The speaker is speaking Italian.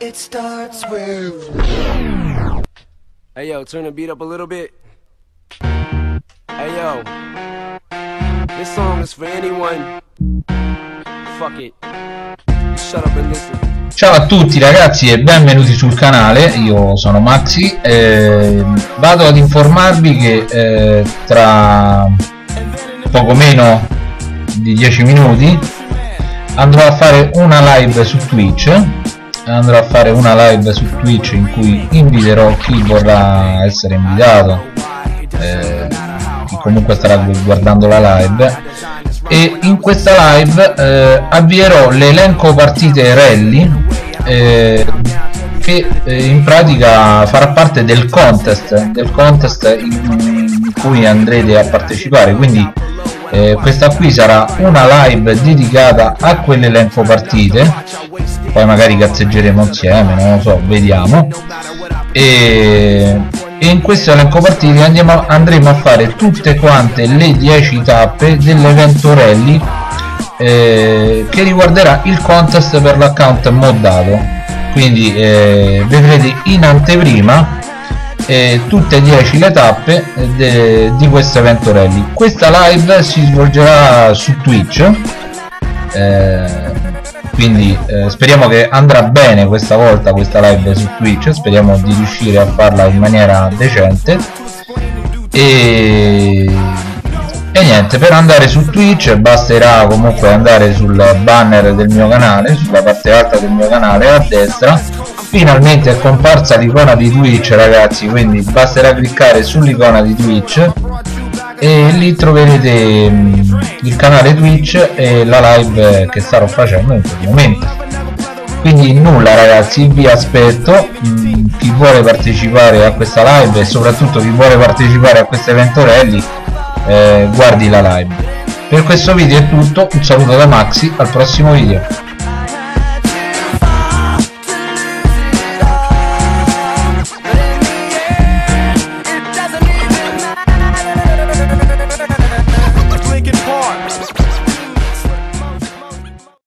It starts with. Hey yo, turn the beat up a little bit. Hey yo, this song is for anyone. Fuck it. Shut up and listen. Ciao a tutti ragazzi e benvenuti sul canale, io sono Maxi, vado ad informarvi che tra poco meno di 10 minuti andrò a fare una live su Twitch, in cui inviterò chi vorrà essere invitato, chi comunque starà guardando la live, e in questa live avvierò l'elenco partite rally che in pratica farà parte del contest in cui andrete a partecipare. Quindi questa qui sarà una live dedicata a quell'elenco partite, poi magari cazzeggeremo insieme, non lo so, vediamo. E in questo elenco partite andremo a fare tutte quante le 10 tappe dell'evento rally che riguarderà il contest per l'account moddato. Quindi vedrete in anteprima tutte e 10 le tappe di questo evento rally. Questa live si svolgerà su Twitch, quindi speriamo che andrà bene questa volta questa live su Twitch, speriamo di riuscire a farla in maniera decente. E niente, per andare su Twitch basterà comunque andare sul banner del mio canale, sulla parte alta del mio canale a destra. Finalmente è comparsa l'icona di Twitch ragazzi, quindi basterà cliccare sull'icona di Twitch e lì troverete il canale Twitch e la live che starò facendo in quel momento. Quindi nulla ragazzi, vi aspetto. Chi vuole partecipare a questa live e soprattutto chi vuole partecipare a questo evento rally, guardi la live. Per questo video è tutto, un saluto da Maxi, al prossimo video.